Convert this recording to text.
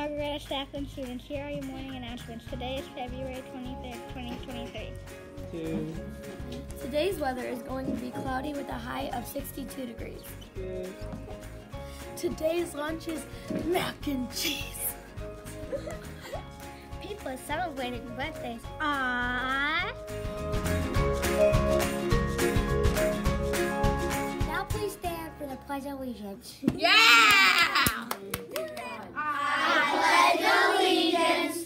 Margaretta staff and students. Here are your morning announcements. Today is February 23rd, 2023. Today's weather is going to be cloudy with a high of 62 degrees. Today's lunch is mac and cheese. People are celebrating birthdays. Aww. Now please stand for the Pledge of Allegiance. Yeah! I pledge allegiance